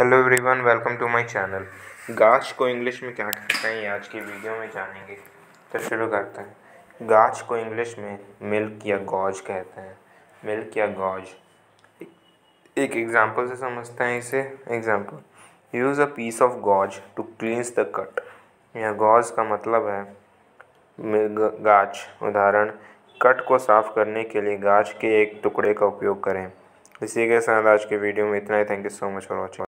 Hello everyone, welcome to my channel. गाछ को English में क्या कहते हैं ये आज की वीडियो में जानेंगे। तो शुरू करते हैं। गाछ को इंग्लिश में मिल्क या गॉज कहते हैं। मिल्क या गॉज। एक एग्जांपल से समझते हैं इसे। Example, use a piece of gauze to cleanse the cut. यह गॉज का मतलब है गाछ। उदाहरण, कट को साफ करने के लिए गाछ के एक टुकड़े का उपयोग करें। इसी के साथ आज के वीडियो में इतना ही। Thank you so much for watching.